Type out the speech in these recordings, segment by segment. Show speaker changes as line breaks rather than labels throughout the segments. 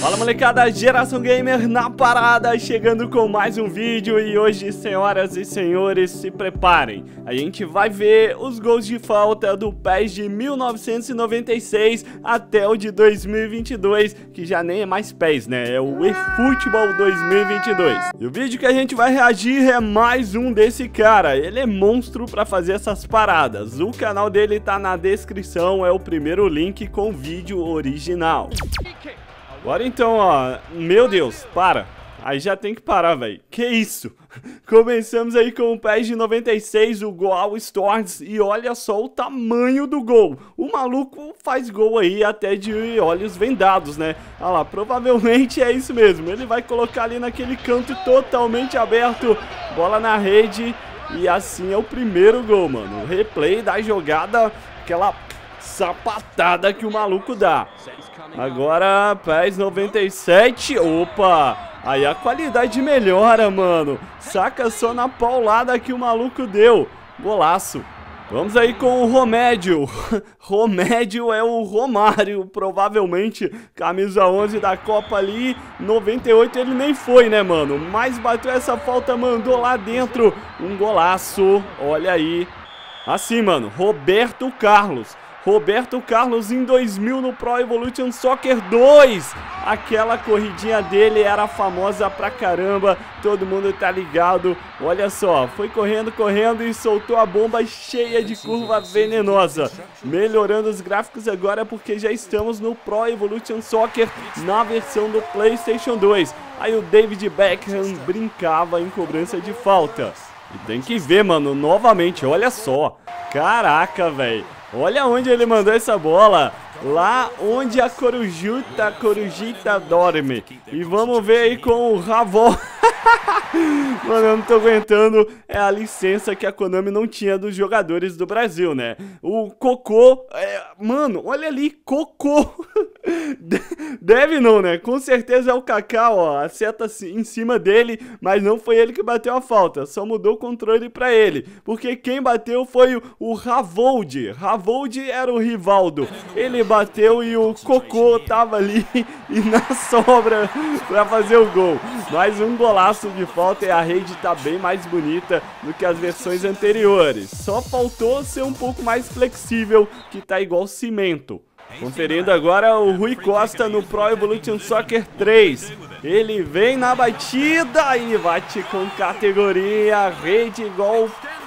Fala molecada, Geração Gamer na parada, chegando com mais um vídeo. E hoje, senhoras e senhores, se preparem. A gente vai ver os gols de falta do PES de 1996 até o de 2022, que já nem é mais PES, né? É o eFootball 2022. E o vídeo que a gente vai reagir é mais um desse cara. Ele é monstro pra fazer essas paradas. O canal dele tá na descrição, é o primeiro link com o vídeo original. Agora então, ó, meu Deus, para. Aí já tem que parar, velho. Que isso? Começamos aí com o PES de 96, o Goal Stars, e olha só o tamanho do gol. O maluco faz gol aí até de olhos vendados, né? Olha lá, provavelmente é isso mesmo. Ele vai colocar ali naquele canto totalmente aberto, bola na rede, e assim é o primeiro gol, mano. O replay da jogada, aquela sapatada que o maluco dá. Agora, PES 97, opa, aí a qualidade melhora, mano. Saca só na paulada que o maluco deu, golaço. Vamos aí com o Romédio. Romédio é o Romário, provavelmente, camisa 11 da Copa ali. 98 ele nem foi, né, mano, mas bateu essa falta, mandou lá dentro, um golaço, olha aí. Assim, mano, Roberto Carlos em 2000 no Pro Evolution Soccer 2. Aquela corridinha dele era famosa pra caramba, todo mundo tá ligado. Olha só, foi correndo e soltou a bomba cheia de curva venenosa. Melhorando os gráficos agora porque já estamos no Pro Evolution Soccer na versão do PlayStation 2. Aí o David Beckham brincava em cobrança de falta. E tem que ver, mano, novamente, olha só. Caraca, velho. Olha onde ele mandou essa bola. Lá onde a corujita dorme. E vamos ver aí com o Ravol. Mano, eu não tô aguentando. É a licença que a Konami não tinha dos jogadores do Brasil, né? O Cocô, mano, olha ali, Cocô. Deve não, né? Com certeza é o Kaká, ó. A seta em cima dele, mas não foi ele que bateu a falta. Só mudou o controle pra ele. Porque quem bateu foi o Ravold. Ravold era o Rivaldo. Ele bateu e o Cocô tava ali e na sobra pra fazer o gol. Mais um golaço de falta e a rede tá bem mais bonita do que as versões anteriores. Só faltou ser um pouco mais flexível, que tá igual cimento. Conferindo agora o Rui Costa no Pro Evolution Soccer 3. Ele vem na batida e bate com categoria, rede igual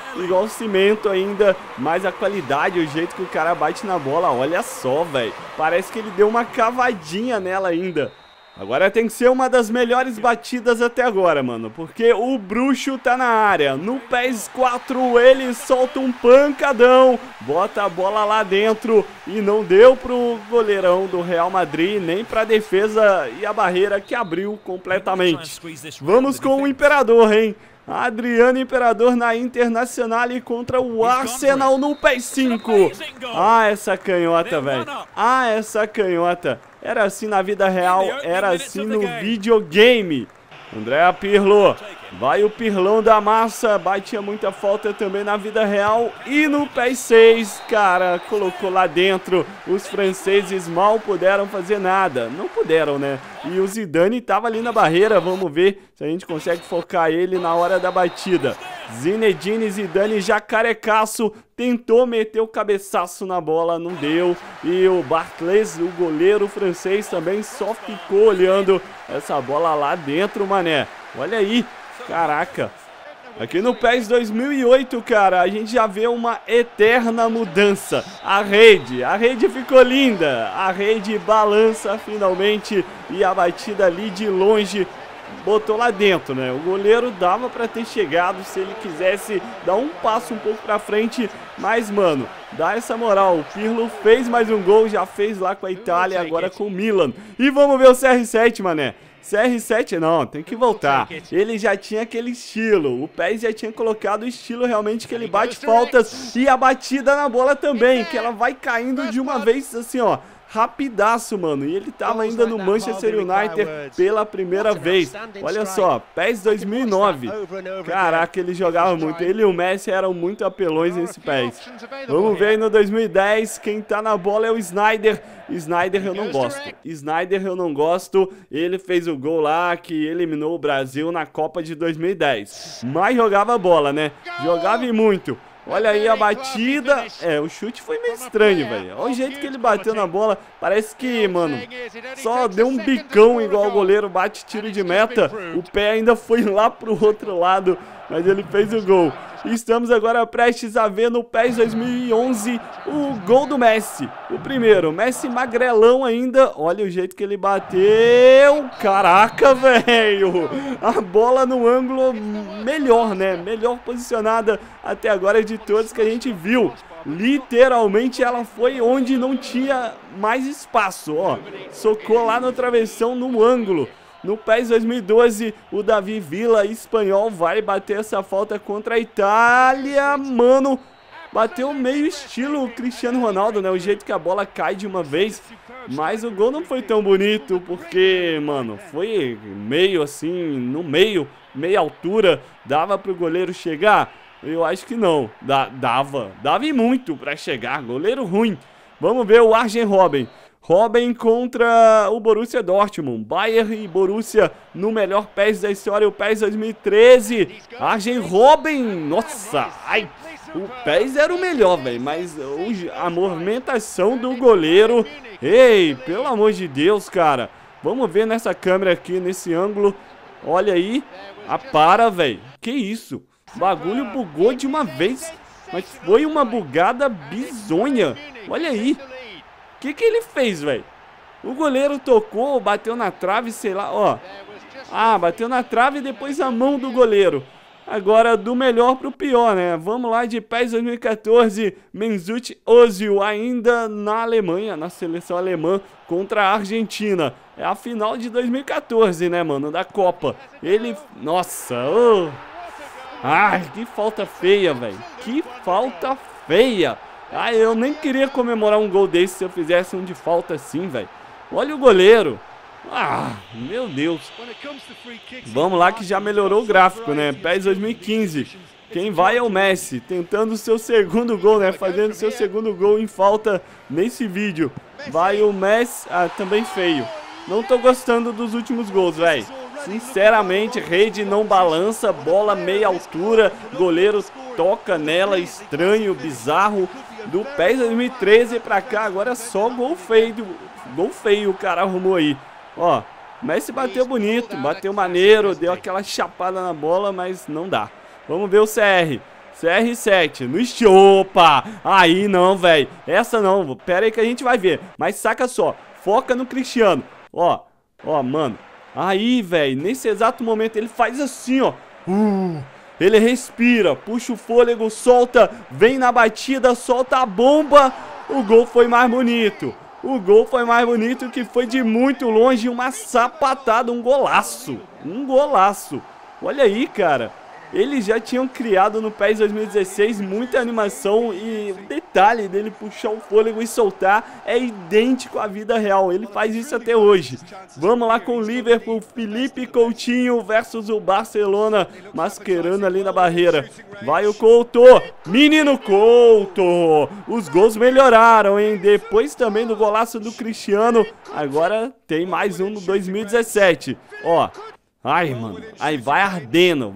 cimento ainda, mas a qualidade, o jeito que o cara bate na bola, olha só, velho. Parece que ele deu uma cavadinha nela ainda. Agora tem que ser uma das melhores batidas até agora, mano, porque o bruxo tá na área. No PES 4 ele solta um pancadão, bota a bola lá dentro e não deu pro goleirão do Real Madrid, nem pra defesa e a barreira que abriu completamente. Vamos com o Imperador, hein? Adriano Imperador na Internacional e contra o Arsenal no PES 5. Ah, essa canhota, velho. Ah, essa canhota. Era assim na vida real, era assim no videogame. André Pirlo. Vai o Pirlão da massa. Batia muita falta também na vida real. E no PES 6, cara, colocou lá dentro. Os franceses mal puderam fazer nada. Não puderam, né? E o Zidane tava ali na barreira. Vamos ver se a gente consegue focar ele na hora da batida. Zinedine Zidane jacarecaço. Tentou meter o cabeçaço na bola, não deu. E o Barthez, o goleiro francês, também só ficou olhando essa bola lá dentro, mané. Olha aí, caraca. Aqui no PES 2008, cara, a gente já vê uma eterna mudança. A rede ficou linda. A rede balança finalmente e a batida ali de longe botou lá dentro, né? O goleiro dava pra ter chegado se ele quisesse dar um passo um pouco pra frente, mas, mano, dá essa moral. O Pirlo fez mais um gol, já fez lá com a Itália, agora com o Milan. E vamos ver o CR7, mané. CR7 não, tem que voltar. Ele já tinha aquele estilo. O PES já tinha colocado o estilo realmente que ele bate faltas e a batida na bola também, que ela vai caindo de uma vez assim, ó, rapidaço, mano. E ele tava ainda no Manchester United pela primeira vez. Olha só, PES 2009. Caraca, ele jogava muito. Ele e o Messi eram muito apelões nesse PES. Vamos ver aí no 2010. Quem tá na bola é o Snyder. Snyder eu não gosto. Snyder eu não gosto. Ele fez o gol lá que eliminou o Brasil na Copa de 2010. Mas jogava bola, né? Jogava e muito. Olha aí a batida. O chute foi meio estranho, velho. Olha o jeito que ele bateu na bola. Parece que, mano, só deu um bicão igual o goleiro bate tiro de meta. O pé ainda foi lá pro outro lado, mas ele fez o gol. E estamos agora prestes a ver no PES 2011 o gol do Messi. O primeiro, Messi magrelão ainda. Olha o jeito que ele bateu. Caraca, velho. A bola no ângulo melhor, né? Melhor posicionada até agora de todos que a gente viu. Literalmente ela foi onde não tinha mais espaço, ó. Socou lá no travessão no ângulo. No PES 2012, o Davi Villa, espanhol, vai bater essa falta contra a Itália. Mano, bateu meio estilo Cristiano Ronaldo, né? O jeito que a bola cai de uma vez. Mas o gol não foi tão bonito, porque, mano, foi meio assim, no meio, meia altura. Dava pro goleiro chegar? Eu acho que não. Dava e muito pra chegar. Goleiro ruim. Vamos ver o Arjen Robben. Robben contra o Borussia Dortmund. Bayern e Borussia no melhor PES da história, o PES 2013. Arjen Robben, nossa, ai, o PES era o melhor, velho, mas a movimentação do goleiro, ei, pelo amor de Deus, cara. Vamos ver nessa câmera aqui, nesse ângulo, olha aí, velho, que isso? O bagulho bugou de uma vez, mas foi uma bugada bizonha, olha aí. O que ele fez, velho? O goleiro tocou, bateu na trave, sei lá, ó. Ah, bateu na trave e depois a mão do goleiro. Agora, do melhor pro pior, né? Vamos lá de PES 2014, Mesut Ozil, ainda na Alemanha, na seleção alemã, contra a Argentina. É a final de 2014, né, mano, da Copa. Ele, nossa, ai, que falta feia, velho. Que falta feia. Ah, eu nem queria comemorar um gol desse se eu fizesse um de falta assim, velho. Olha o goleiro. Ah, meu Deus. Vamos lá que já melhorou o gráfico, né? PES 2015. Quem vai é o Messi, tentando o seu segundo gol, né? Fazendo o seu segundo gol em falta nesse vídeo. Vai o Messi. Ah, também feio. Não tô gostando dos últimos gols, velho. Sinceramente, rede não balança, bola meia altura, goleiro toca nela, estranho, bizarro. Do PES 2013 pra cá, agora é só gol feio. Gol feio o cara arrumou aí. Ó, Messi bateu bonito, bateu maneiro, deu aquela chapada na bola, mas não dá. Vamos ver o CR. CR7, no estilo. Opa! Aí não, velho. Essa não, pera aí que a gente vai ver. Mas saca só, foca no Cristiano. Ó, mano. Aí, velho, nesse exato momento ele faz assim, ó. Ele respira, puxa o fôlego, solta, vem na batida, solta a bomba. O gol foi mais bonito. O gol foi mais bonito, que foi de muito longe, uma sapatada, um golaço. Um golaço. Olha aí, cara. Eles já tinham criado no PES 2016 muita animação e o detalhe dele puxar o fôlego e soltar é idêntico à vida real. Ele faz isso até hoje. Vamos lá com o Liverpool, Felipe Coutinho versus o Barcelona, mascarando ali na barreira. Vai o Couto, menino Couto. Os gols melhoraram, hein? Depois também do golaço do Cristiano, agora tem mais um no 2017. Ó. Ai, mano, aí vai ardendo,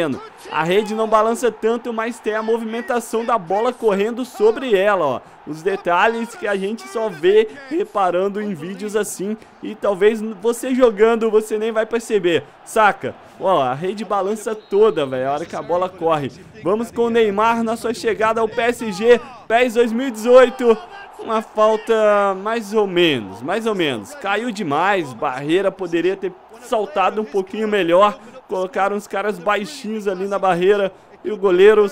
A rede não balança tanto, mas tem a movimentação da bola correndo sobre ela, ó. Os detalhes que a gente só vê reparando em vídeos assim. E talvez você jogando, você nem vai perceber, saca? Ó, a rede balança toda, velho, a hora que a bola corre. Vamos com o Neymar na sua chegada ao PSG, PES 2018. Uma falta mais ou menos. Caiu demais, barreira poderia ter saltado um pouquinho melhor. Colocaram os caras baixinhos ali na barreira e o goleiro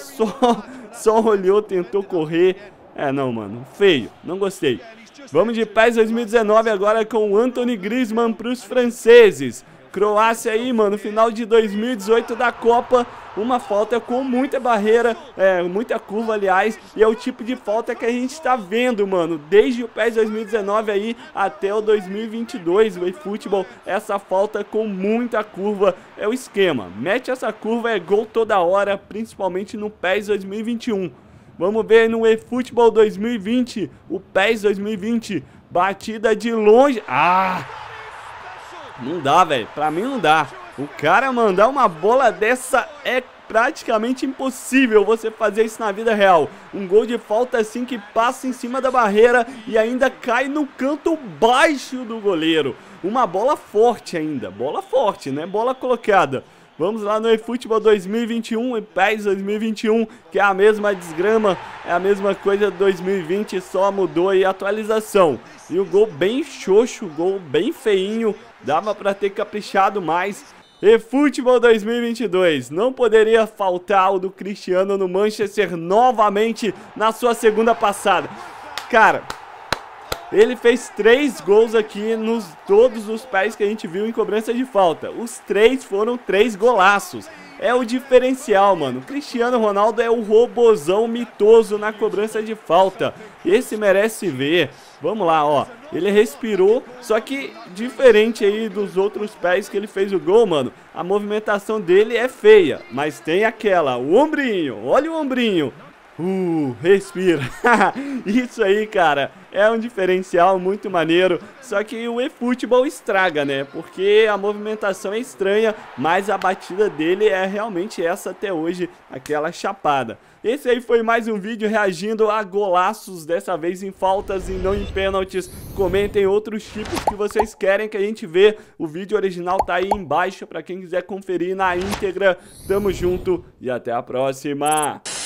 só olhou, tentou correr. Não, mano, feio, não gostei. Vamos de PES 2019 agora com o Anthony Griezmann para os franceses. Croácia aí, mano, final de 2018 da Copa. uma falta com muita barreira, muita curva, aliás, e é o tipo de falta que a gente tá vendo, mano, desde o PES 2019 aí até o 2022, o eFootball, essa falta com muita curva é o esquema. Mete essa curva, é gol toda hora, principalmente no PES 2021. Vamos ver no eFootball 2020, o PES 2020, batida de longe. Ah! Não dá, velho, pra mim não dá. O cara mandar uma bola dessa é praticamente impossível você fazer isso na vida real. Um gol de falta assim que passa em cima da barreira e ainda cai no canto baixo do goleiro. Uma bola forte ainda, bola forte, né? Bola colocada. Vamos lá no eFootball 2021 e PES 2021, que é a mesma desgrama, é a mesma coisa de 2020, só mudou aí a atualização. E o gol bem xoxo, gol bem feinho, dava pra ter caprichado mais. eFootball 2022, não poderia faltar o do Cristiano no Manchester novamente na sua segunda passada. Cara, ele fez 3 gols aqui nos todos os PES que a gente viu em cobrança de falta. Os 3 foram 3 golaços. É o diferencial, mano. Cristiano Ronaldo é o robozão mitoso na cobrança de falta. Esse merece ver. Vamos lá, ó. Ele respirou, só que diferente aí dos outros PES que ele fez o gol, mano. A movimentação dele é feia, mas tem aquela, o ombrinho. Olha o ombrinho. Respira. Isso aí, cara, é um diferencial muito maneiro. Só que o eFootball estraga, né? Porque a movimentação é estranha, mas a batida dele é realmente essa até hoje, aquela chapada. Esse aí foi mais um vídeo reagindo a golaços, dessa vez em faltas e não em pênaltis. Comentem outros tipos que vocês querem que a gente vê. O vídeo original tá aí embaixo para quem quiser conferir na íntegra. Tamo junto e até a próxima.